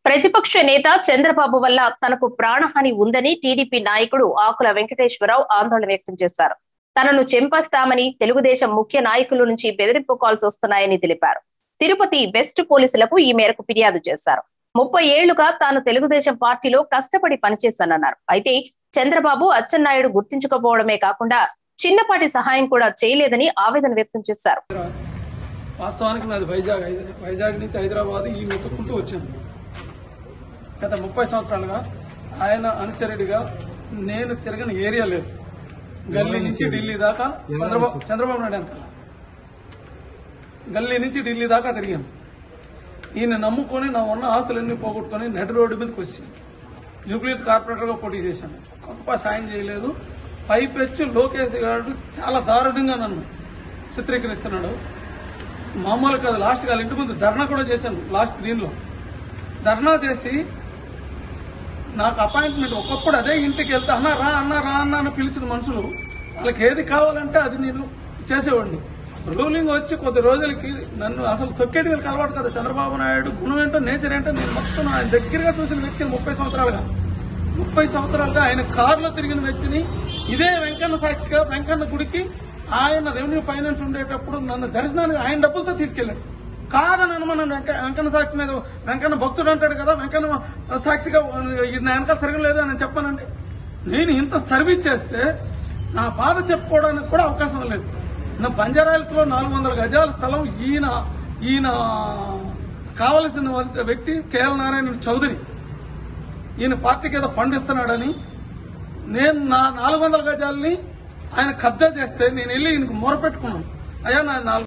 ప్రతిపక్ష నేత చంద్రబాబు వల్ల తనకు ప్రాణహాని ఉందని టీడీపీ నాయకుడు ఆకుల వెంకటేశ్వరరావు ఆందోళన వ్యక్తం చేశారు. తనను చెంపేస్తామని తెలుగుదేశం ముఖ్య నాయకుల నుంచి బెదిరింపు కాల్స్ వస్తున్నాయని తెలిపారు. తిరుపతి వెస్ట్ పోలీసులకు ఈ మేరకు ఫిర్యాదు చేశారు. 30 ఏళ్లుగా తాను తెలుగుదేశం పార్టీలో కష్టపడి పనిచేశానన్నారు. అయితే చంద్రబాబు అచ్చెన్నాయుడు గుర్తించుకోపోవడమే కాకుండా చిన్నపాటి సహాయం కూడా చేయలేదని ఆవేదన వ్యక్తం చేశారు. వాస్తవానికి నాది వైజాగ్ నుంచి హైదరాబాద్ ఈ వెతుక్కుంటూ వచ్చాను. గత 30 సంవత్సరాలుగా ఆయన అనుచరుడిగా నేను తిరగని ఏరియా లేదు. గల్లీ నుంచి ఢిల్లీ దాకా చంద్రబాబు నాయుడు అంత గల్లీ నుంచి ఢిల్లీ దాకా తిరిగాను. ఈయన నమ్ముకొని నా ఉన్న ఆస్తులన్నీ పోగొట్టుకుని నడి రోడ్డు మీదకి వచ్చాను. న్యూక్లియస్ కార్పొరేటర్గా పోటీ చేశాను. గొప్ప సాయం చేయలేదు. పైపెచ్చు లోకేష్ గారు చాలా దారుణంగా నన్ను చిత్రీకరిస్తున్నాడు. మామూలు కాదు. లాస్ట్ వాళ్ళ ఇంటి ముందు ధర్నా కూడా చేశాను. లాస్ట్ దీనిలో ధర్నా చేసి నాకు అపాయింట్మెంట్ ఒకప్పుడు అదే ఇంటికి వెళ్తే అన్నా రా అని పిలిచిన మనుషులు వాళ్ళకి ఏది కావాలంటే అది నేను చేసేవాడిని. రూలింగ్ వచ్చి కొద్ది రోజులకి నన్ను అసలు తొక్కేటి వీళ్ళకి అలవాటు కదా. చంద్రబాబు నాయుడు గుణం ఏంటో నేచర్ ఏంటో నేను మొత్తం ఆయన దగ్గరగా చూసిన వ్యక్తిని 30 సంవత్సరాలుగా ఆయన కారులో తిరిగిన వ్యక్తిని ఇదే వెంకన్న సాక్షిగా వెంకన్న గుడికి ఆయన రెవెన్యూ ఫైనాన్స్ ఉండేటప్పుడు నన్ను దర్శనానికి ఆయన డబ్బులతో తీసుకెళ్లాడు. కాదని అనుమానం వెంకన్న సాక్షి మీద వెంకన్న భక్తుడు అంటాడు కదా, వెంకన్న సాక్షిగా నా వెనకాల తిరగలేదు అని చెప్పానండి. నేను ఇంత సర్వీస్ చేస్తే నా బాధ చెప్పుకోవడానికి కూడా అవకాశం లేదు. నా బంజారాయిల్స్ లో 400 గజాల స్థలం ఈయన కావలసిన వ్యక్తి కేఎల్ నారాయణ చౌదరి. ఈయన పార్టీకి ఏదో ఫండ్ ఇస్తున్నాడని నేను నా 400 గజాలని ఆయన కబ్జా చేస్తే నేను వెళ్ళి ఈయనకు మొరపెట్టుకున్నాను. అయ్యా నా